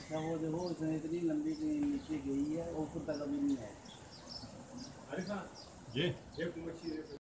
अच्छा वो देखो उसने इतनी लंबी नीचे गई है ऊपर तक अभी नहीं है। अरे जी एक मच्छी